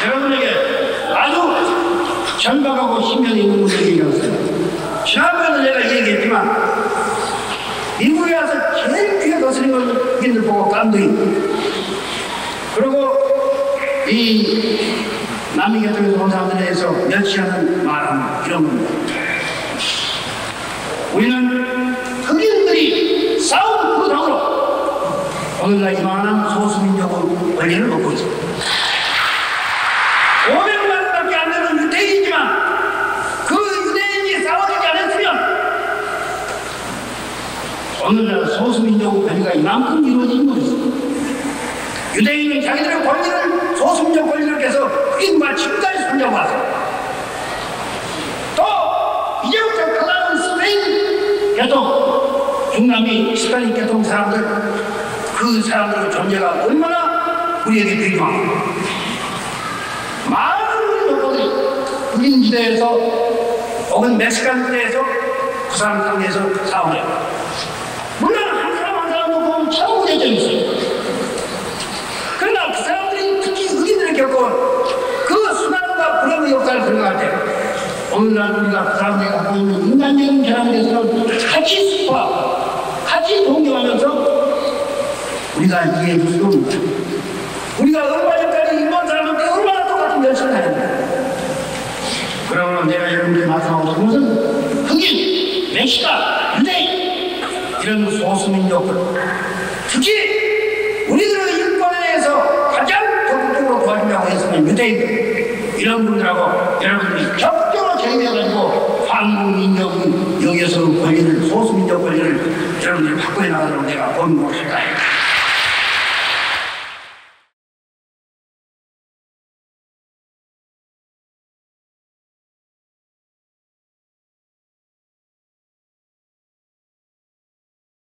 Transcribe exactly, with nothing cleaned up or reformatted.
여러분에게 아주 절박하고 신경 있는 문제를 얘기했어요. 지난번에 내가 얘기했지만 미국에 와서 제일 귀에 거스린 걸 국민들 보고 감동이. 그리고 이 남미 계통에서 온 사람들에 대해서 멸치하는 말하는 이런 겁니다. 우리는 흑인들이 싸운 그 덕으로 오늘날 이만한 소수민족의 권리를 얻고 있습니다. 오백만밖에 안 되는 유대인이지만 그 유대인이 싸워주지 않았으면 오늘날 소수민족의 권리가 이만큼 이루어진 것입니다. 유대인은 자기들의 권리를 소수민족 권리를 깨서 흑인과 지금까지 손잡아왔어. 또 이제부터 가난한 스페인 계통, 중남미 스페인 계통 사람들, 그 사람들의 존재가 얼마나 우리에게 필요한가. 많은 우리 노동들이 흑인 지대에서 혹은 멕시칸 지대에서 그 사람 상대에서 싸우네요. 물론 한 사람 한 사람 보면 참 우대점이 있어요. 그러나 그 사람들이 특히 흑인들을 겪어온 그 수난과 불행의 역사를 생각할 때 오늘날 우리가 그 사람들이 갖고 있는 인간적인 결함에 대해서는 같이 수고하고 같이 동경하면서 우리가 이해해 줄 수 없는 거예요. 우리가 얼마 전까지 일본 사람한테 얼마나 똑같은 열심을 하는데 그러면 내가 여러분들이 말씀하고 싶은 것은 흑인, 멕시칸, 유대인 이런 소수민족들 특히 우리들의 인권에 대해서 가장 적극적으로 도와주려고 했으면 유대인들 이런 분들하고 여러분들이 적극적으로 제의해가지고 한국민족 여기에서 권리를 소수민족 권리를 여러분들이 바꿔 나가도록 내가 권고했다.